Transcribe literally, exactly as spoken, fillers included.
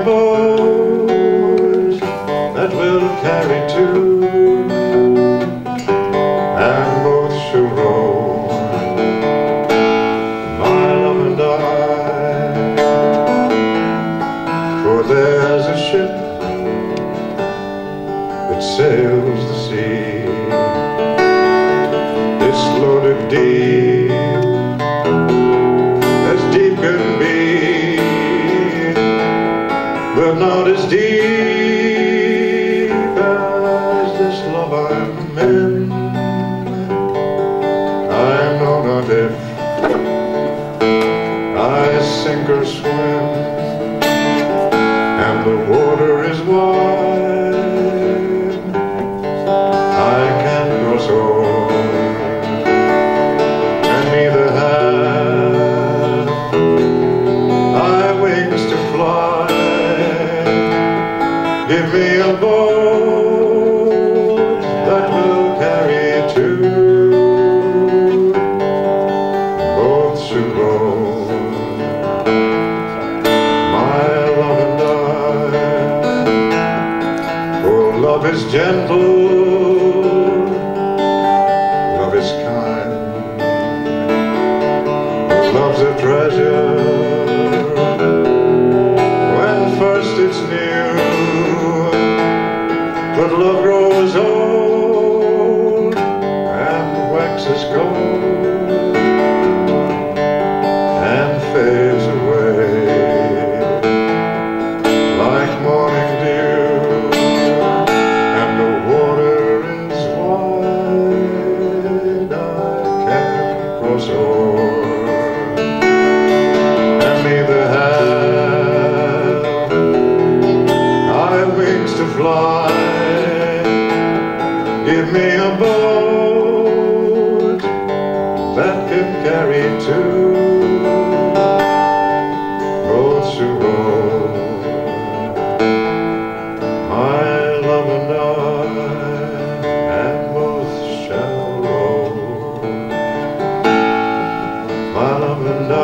boat that will carry two, and both shall row, my love and I. For there's a ship that sails the sea, it's loaded deep, as deep can be, but not as deep as this love I'm in. I know not if I sink or swim, and the water is wide, I can't cross o'er, and neither have I wings to fly. Give me a boat that will carry two, both should row, my love and I. For love is gentle, love is kind, love's a treasure when first it's new, but love grows old and waxes cold and fades away like morning dew, and the water is wide, I can't cross o'er, and neither have I wings to fly. Give me a boat that can carry two, both shall row, my love and I, and both shall row, my love and I.